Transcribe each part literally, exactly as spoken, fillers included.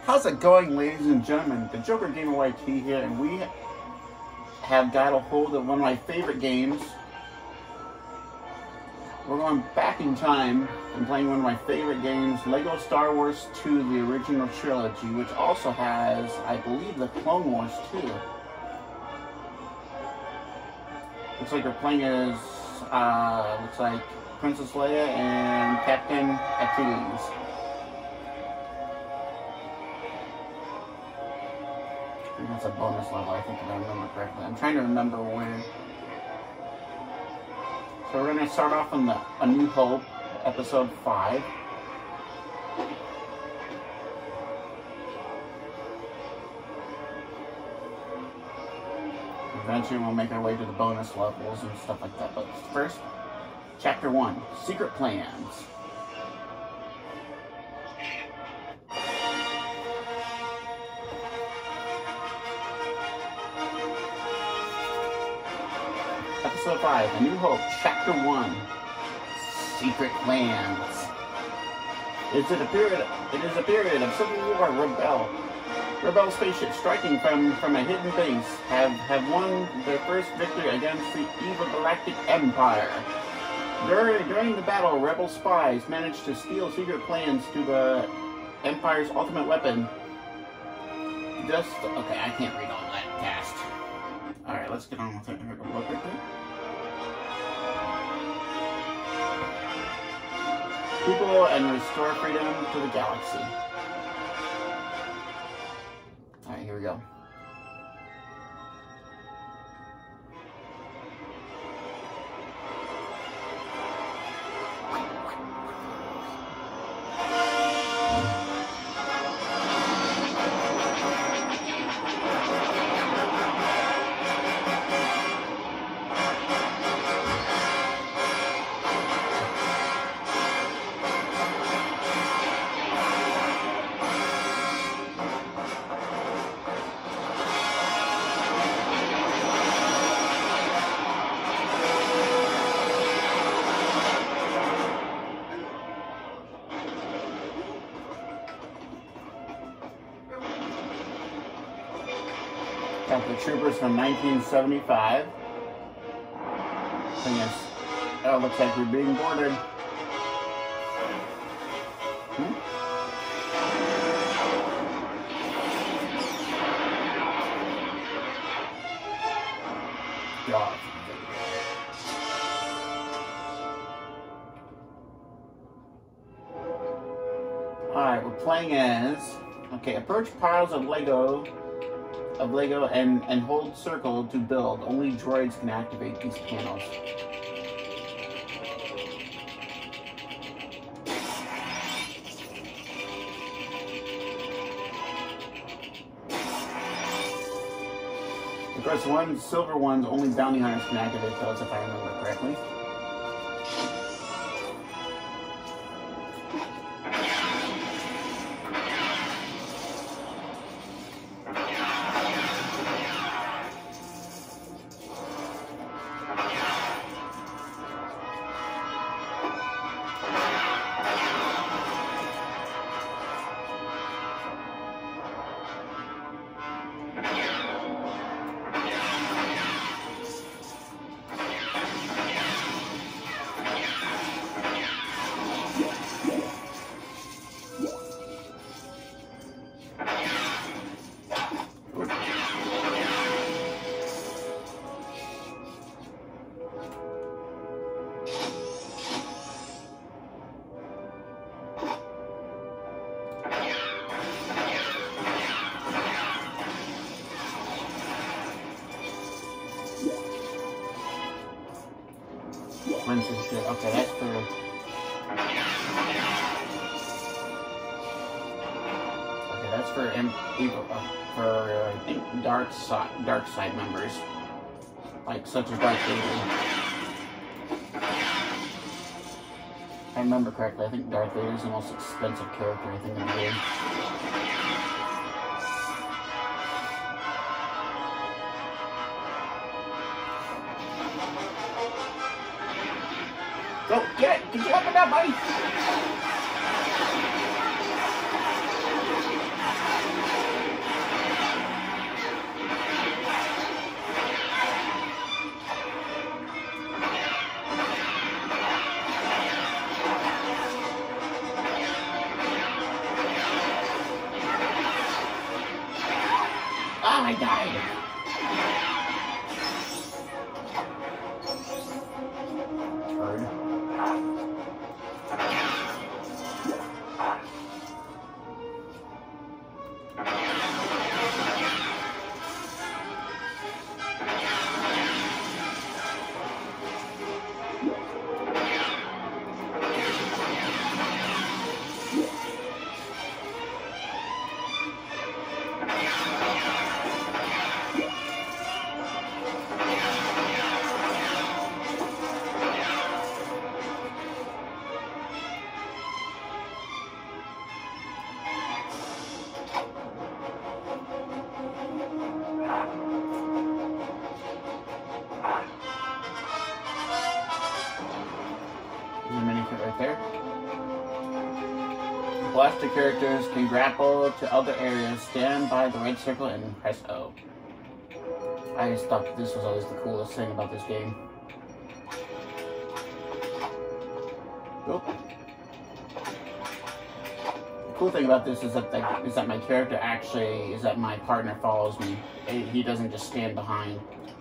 How's it going, ladies and gentlemen? The Joker Gamer Y T here, and we have got a hold of one of my favorite games. We're going back in time and playing one of my favorite games, Lego Star Wars two, the original trilogy, which also has, I believe, the Clone Wars too. Looks like we're playing as, uh, looks like Princess Leia and Captain Achilles. I think that's a bonus level, I think if I remember correctly. I'm trying to remember where. So we're going to start off on the A New Hope, episode five. Eventually we'll make our way to the bonus levels and stuff like that. But first, chapter one, Secret Plans. Episode five, A New Hope, Chapter one, Secret Plans. It's a period. It is a period of civil war. Rebel, rebel spaceships striking from from a hidden base have have won their first victory against the evil Galactic Empire. During during the battle, rebel spies managed to steal secret plans to the Empire's ultimate weapon. Just okay, I can't read all that fast. All right, let's get on with it. Look right there. People and restore freedom to the galaxy. Alright, here we go. Got the troopers from nineteen seventy-five. Thing is, oh, looks like we're being boarded. Hmm? God. Alright, we're playing as, okay, approach piles of Lego of Lego and, and hold circle to build. Only droids can activate these panels. Of course, the one silver ones, only bounty hunters can activate those, if I remember correctly. Okay, that's for. Okay, that's for evil, uh, for uh, I think dark side, dark side members, like such as Darth Vader. If I remember correctly, I think Darth Vader is the most expensive character I think in the game. Go, get it! Get your weapon out, buddy! I died. Turd. Right there. Blaster characters can grapple to other areas. Stand by the red circle and press O. I just thought this was always the coolest thing about this game. Oh. The cool thing about this is that the, is that my character actually is that my partner follows me. He doesn't just stand behind.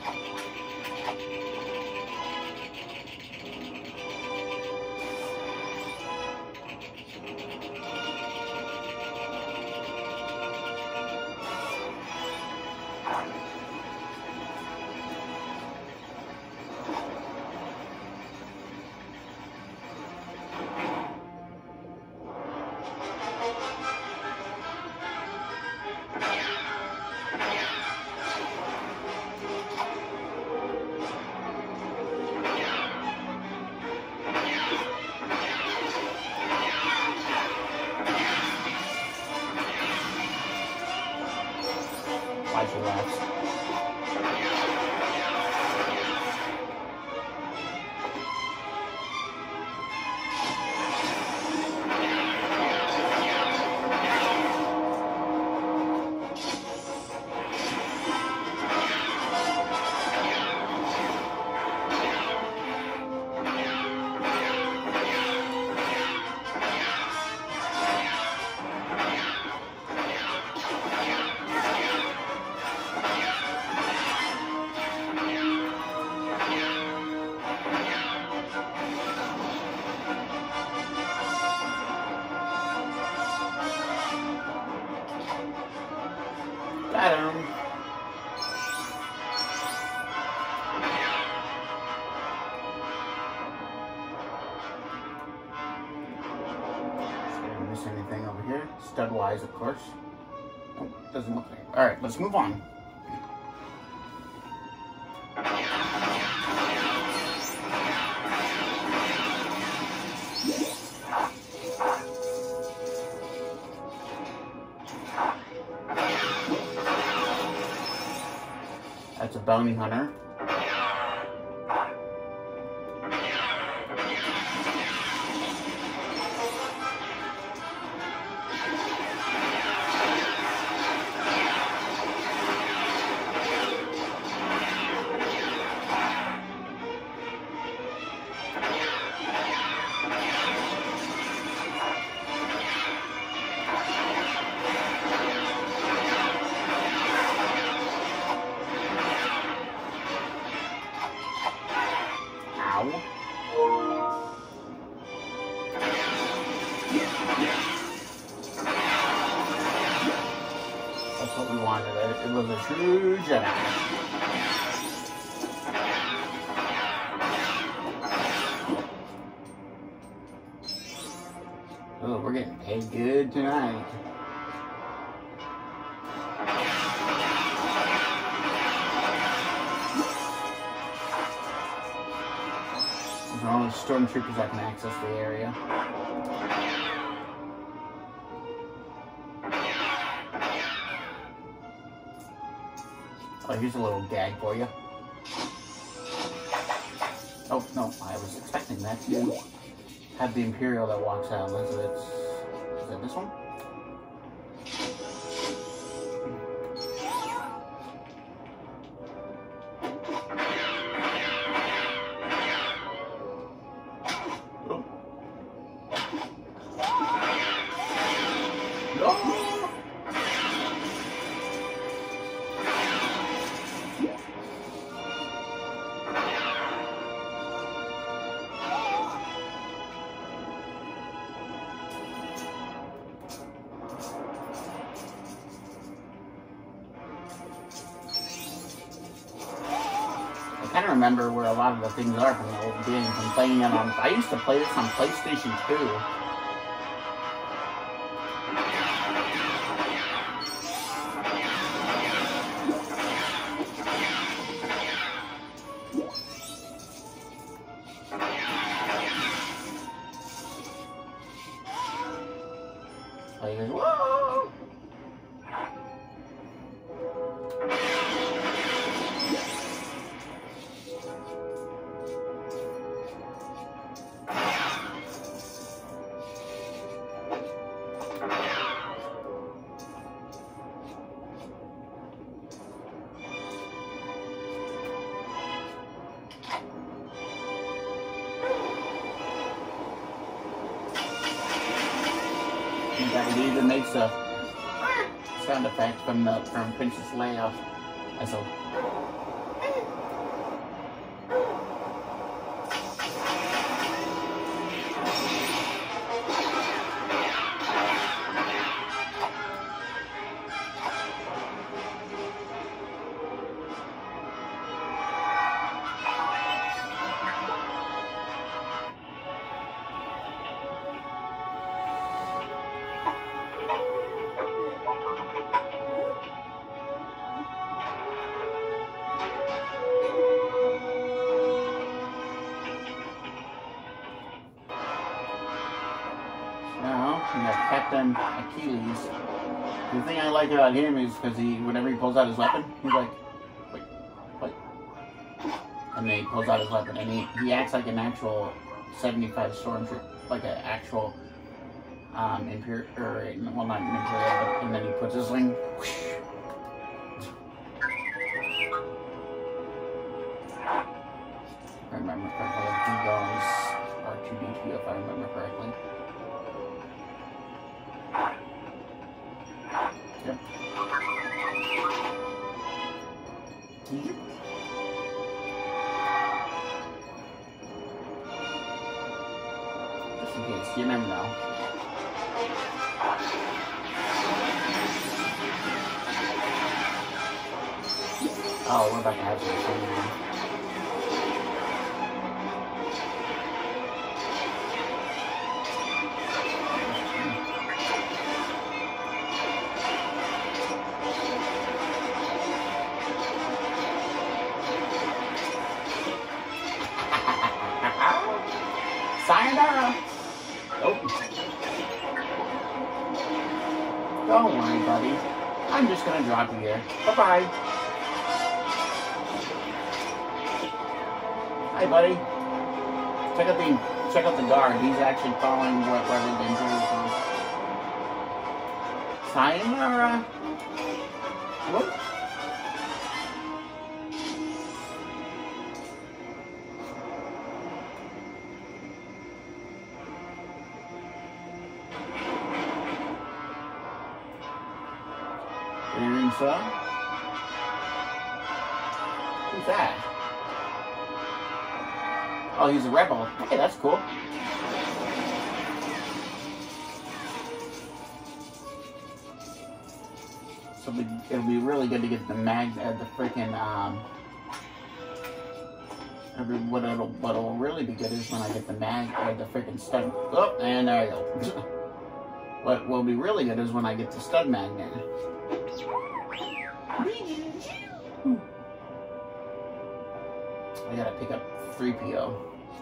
Why'd you laugh? Got him. Didn't miss anything over here. Stud-wise, of course. Oh, doesn't look like it. All right, let's move on. That's a bounty hunter. That's what we wanted. It, it was a true Jedi. Oh, we're getting paid good tonight. There's only stormtroopers that can access the area. Oh, here's a little gag for you. Oh, no, I was expecting that to have the Imperial that walks out. Unless it's... Is that this one? Oh. No! kind of remember where a lot of the things are from the old games. I'm playing it on. I used to play this on PlayStation two. Players, whoa! It even makes a sound effect from the from Princess Leia as a and that's Captain Achilles. The thing I like about him is because he, whenever he pulls out his weapon, he's like, wait, wait. And then he pulls out his weapon, and he, he acts like an actual seventy-five stormtrooper, like an actual um, Imperial, or, well, not an Imperial, but, and then he puts his wing, whoosh. If I remember correctly, he goes R two D two, if I remember correctly. Yep. Yep. Just in case, you never know. Oh, we're about to have some fun. Sayonara! Oh. Don't worry, buddy. I'm just gonna drop you here. Bye-bye. Hi, buddy. Check out the check out the guard. He's actually following what where the Imperial goes. Sayonara. What? So? Who's that? Oh, he's a rebel. Hey, that's cool. So we, it'll be really good to get the mag, uh, the freaking um. Every, what it'll what'll really be good is when I get the mag or the freaking stud. Oh, and there you go. What will be really good is when I get the stud magnet. I gotta pick up three P O.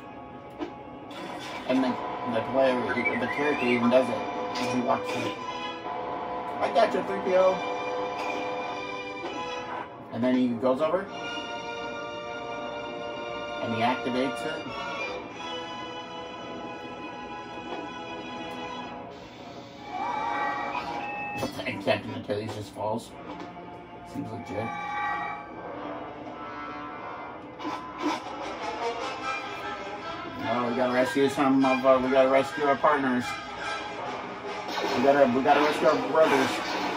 And the, the player, the character even does it. He walks in. I got you, three P O. And then he goes over. And he activates it. And Captain Achilles just falls. Seems legit. No, we gotta rescue some of our, we gotta rescue our partners. We gotta, we gotta rescue our brothers.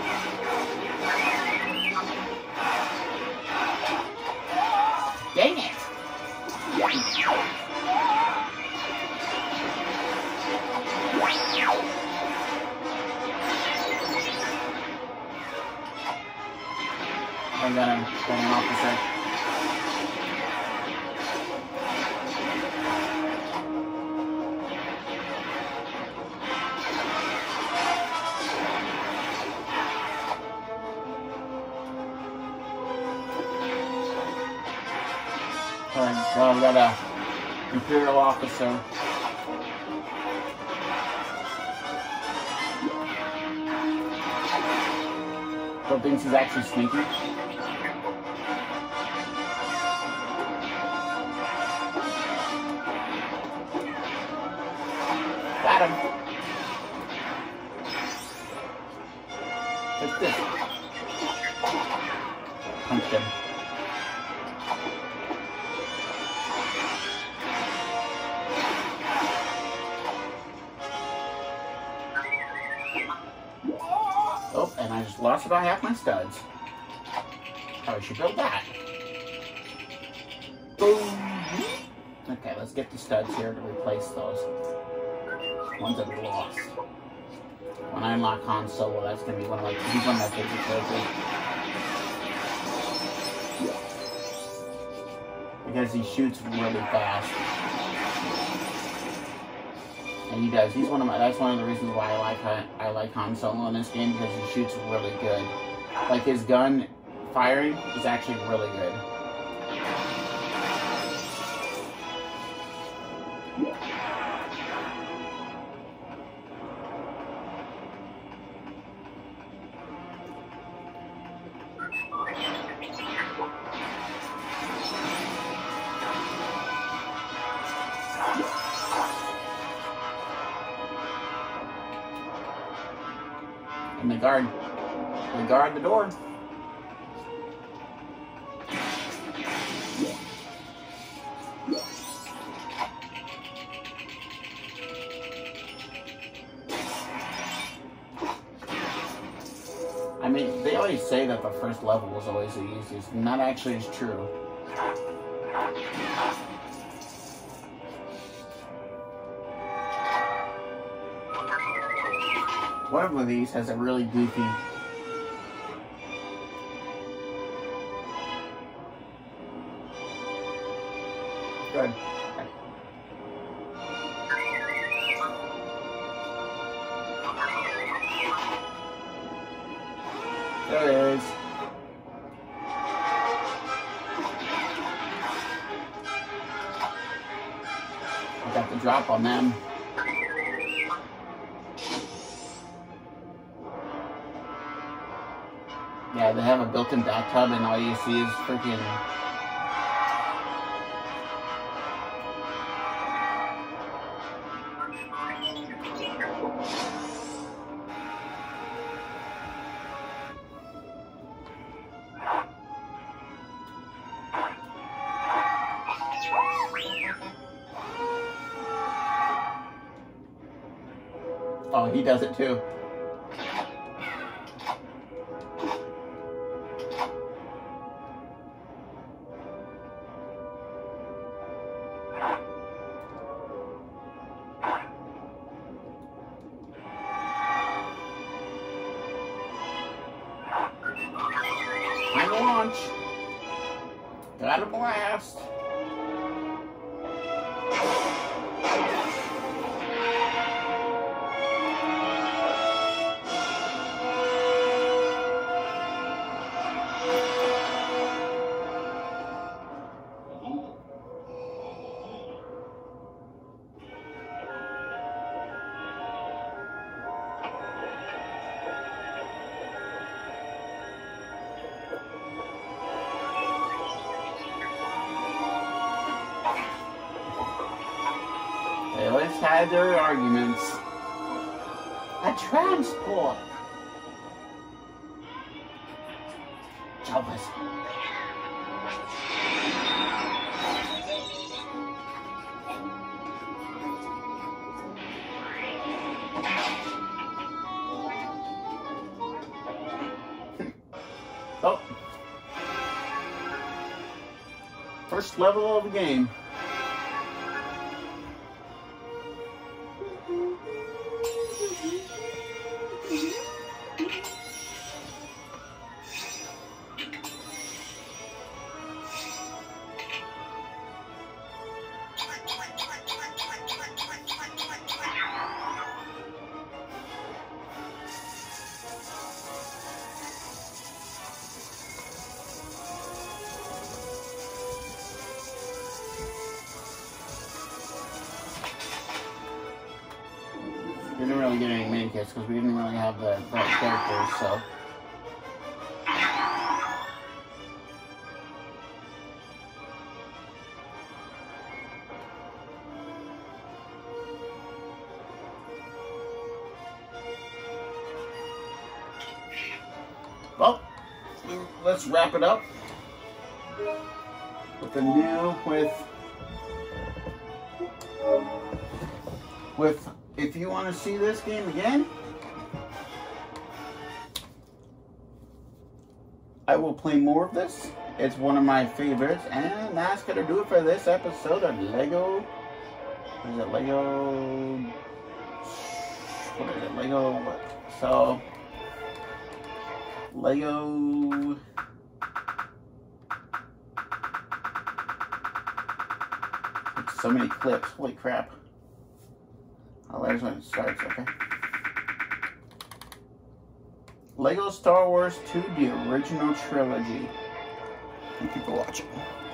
Dang it! I got him, got an officer. Alright, well, we got a Imperial officer. Who thinks he's actually sneaky. Got him. What's this? Punch him. Oh, and I just lost about half my studs. Probably should build that. Boom. Okay, let's get the studs here to replace those ones that we lost. When I unlock Han Solo, that's gonna be one of my he's one of my favorite characters. Because he shoots really fast. And he does. He's one of my that's one of the reasons why I like I like Han Solo in this game, because he shoots really good. Like his gun firing is actually really good. And they guard, they guard the door. I mean, they always say that the first level was always the easiest, and that actually is true. One of these has a really goofy good. There it is. I got the drop on them. Yeah, they have a built-in bathtub, and all you see is freaking. Oh, he does it too. Final launch. Got a blast. They always had their arguments. A transport. Jealous. Oh. First level of the game. really get any mini kits because we didn't really have the right characters, so. Well, let's wrap it up with the new, with, with, if you want to see this game again, I will play more of this. It's one of my favorites, and that's going to do it for this episode of Lego, what is it, Lego, what is it, Lego, what, so, Lego so many clips, holy crap. Oh, there's when it starts, okay. Lego Star Wars two, the original trilogy. Thank you for watching.